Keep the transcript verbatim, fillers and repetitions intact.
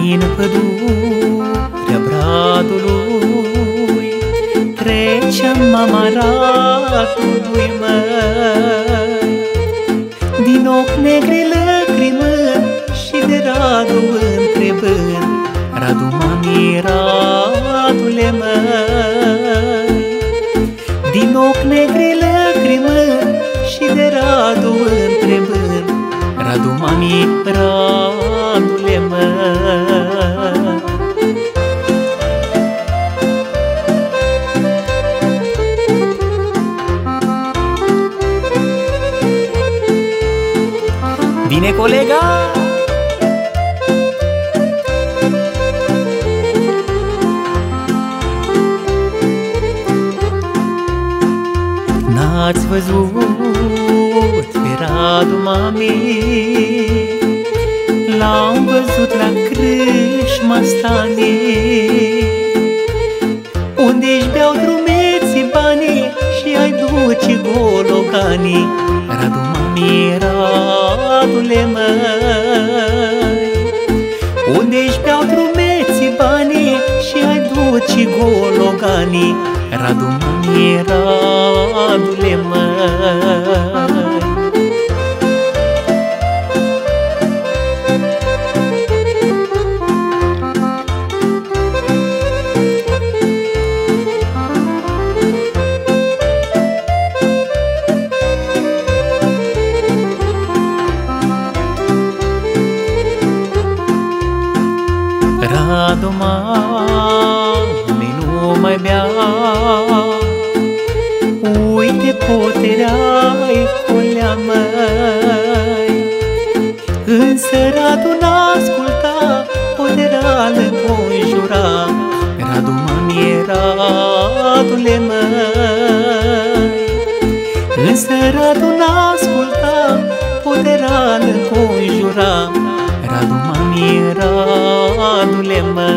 Prin pădurea Bradului trece mama Radului, măi. Din ochi negri lăcrimând și de Radu întrebând: Radu, mami, Radule, măi. Din ochi negri lăcrimând și de Radu întrebând: Radu, mami, Radule, măi. Vine colega! N-ați văzut pe Radu, mami? L-am văzut la crâșma stanii, unde-și beau drumeții banii și ai duce gologanii. Radu, mami, Radule, măi. Unde-și beau drumeții banii și ai duce gologanii. Radu, mami, Radule, măi. Radu, mami, nu mai bea, uite poterea-i colea, măi. Însă Radu n-asculta, poterea-l înconjura. Radu, mami, Radule, măi. Însă Radu n-asculta, poterea-l înconjura. Radu, mami, Radule, măi.